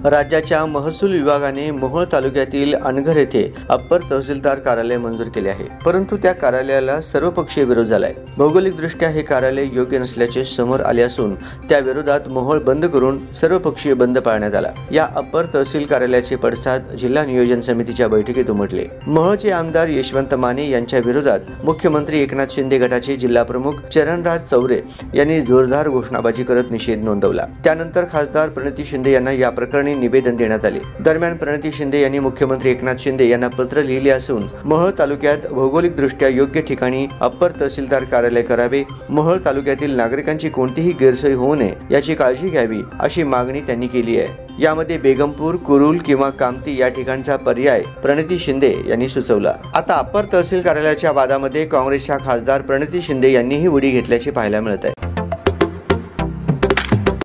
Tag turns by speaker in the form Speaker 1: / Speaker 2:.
Speaker 1: राज्याच्या महसूल विभागाने मोहोळ तालुक्यातील अनघर येथे अप्पर तहसीलदार कार्यालय मंजूर केले आहे, परंतु त्या कार्यालयाला सर्वपक्षीय विरोध झालाय। भौगोलिकदृष्ट्या हे कार्यालय योग्य नसल्याचे समोर आले असून त्या विरोधात मोहोळ बंद करून सर्वपक्षीय बंद पाळण्यात आला। या अप्पर तहसील कार्यालयाचे पडसाद जिल्हा नियोजन समितीच्या बैठकीत उमटले। मोहोळचे आमदार यशवंत माने यांच्या विरोधात मुख्यमंत्री एकनाथ शिंदे गटाचे जिल्हा प्रमुख चरणराज चौरे यांनी जोरदार घोषणाबाजी करत निषेध नोंदवला। त्यानंतर खासदार प्रणिती शिंदे यांना या प्रकरणी निवेदन देण्यात आले। दरम्यान प्रणिती शिंदे यांनी मुख्यमंत्री एकनाथ शिंदे यांना पत्र लिहिले असून मोहोळ तालुक्यात भौगोलिकदृष्ट्या योग्य ठिकाणी अप्पर तहसीलदार कार्यालय करावे, मोहोळ तालुक्यातील नागरिकांची कोणतीही गैरसोय होऊ नये याची काळजी घ्यावी अशी मागणी त्यांनी केली आहे। यामध्ये बेगमपूर, कुरुल किंवा कामती या ठिकाणचा पर्याय प्रणिती शिंदे यांनी सुचवला। आता अप्पर तहसील कार्यालयाच्या वादामध्ये काँग्रेसच्या खासदार प्रणिती शिंदे यांनीही उडी घेतल्याचे पाहायला मिळत आहे।